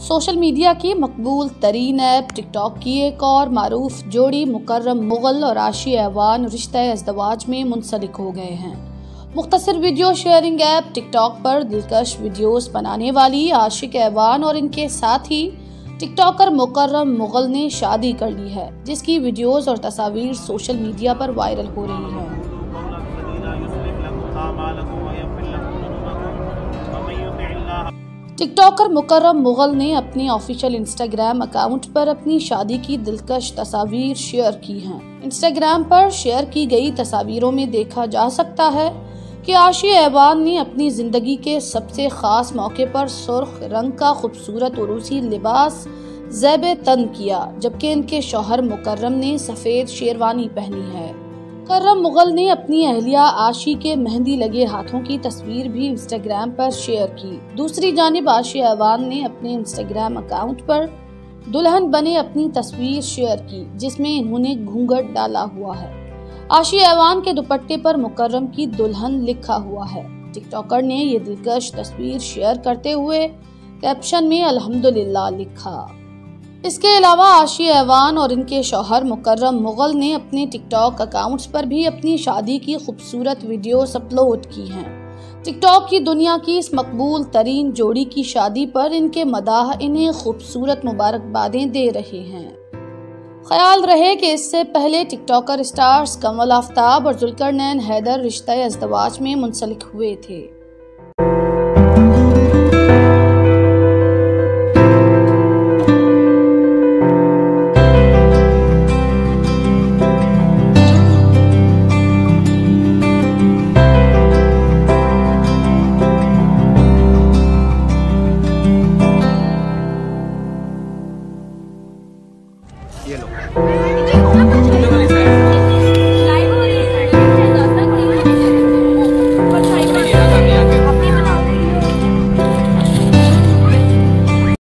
Social media की मकबूल तरीन app TikTok की एक और मारूफ जोड़ी मुकर्रम मुगल और आशी ऐवान रिश्ता अज़दवाज में मुंसलिक हो गए हैं। मुख्तसर वीडियो शेयरिंग ऐप टिकटॉक पर दिलकश वीडियोस बनाने वाली आशिक ऐवान और इनके साथी टिकटॉकर मुकर्रम मुगल ने शादी कर ली है, जिसकी वीडियोस और तस्वीर सोशल मीडिया पर वायरल हो रही हैं। टिकटॉकर मुकर्रम मुगल ने अपने ऑफिशियल इंस्टाग्राम अकाउंट पर अपनी शादी की दिलकश तस्वीर शेयर की हैं। इंस्टाग्राम पर शेयर की गई तस्वीरों में देखा जा सकता है कि आशी ऐवान ने अपनी जिंदगी के सबसे खास मौके पर सुर्ख रंग का खूबसूरत उरूसी लिबास ज़ेब तन किया, जबकि इनके शौहर मुकर्रम ने सफेद शेरवानी पहनी है। मुकर्रम मुगल ने अपनी अहलिया आशी के मेहंदी लगे हाथों की तस्वीर भी इंस्टाग्राम पर शेयर की। दूसरी जानिब आशी ऐवान ने अपने इंस्टाग्राम अकाउंट पर दुल्हन बने अपनी तस्वीर शेयर की, जिसमें इन्होंने घूंघट डाला हुआ है। आशी ऐवान के दुपट्टे पर मुकर्रम की दुल्हन लिखा हुआ है। टिकटॉकर ने ये दिलकश तस्वीर शेयर करते हुए कैप्शन में अल्हम्दुलिल्लाह लिखा। इसके अलावा आशी ऐवान और इनके शौहर मुकर्रम मुगल ने अपने टिकटॉक अकाउंट्स पर भी अपनी शादी की खूबसूरत वीडियोस अपलोड की हैं। टिकटॉक की दुनिया की इस मकबूल तरीन जोड़ी की शादी पर इनके मदाह इन्हें खूबसूरत मुबारकबादें दे रहे हैं। ख्याल रहे कि इससे पहले टिकटॉकर स्टार्स कमल आफ्ताब और जुल्करनैन हैदर रिश्ता अज़दवाज में मुंसलिक हुए थे। ये लो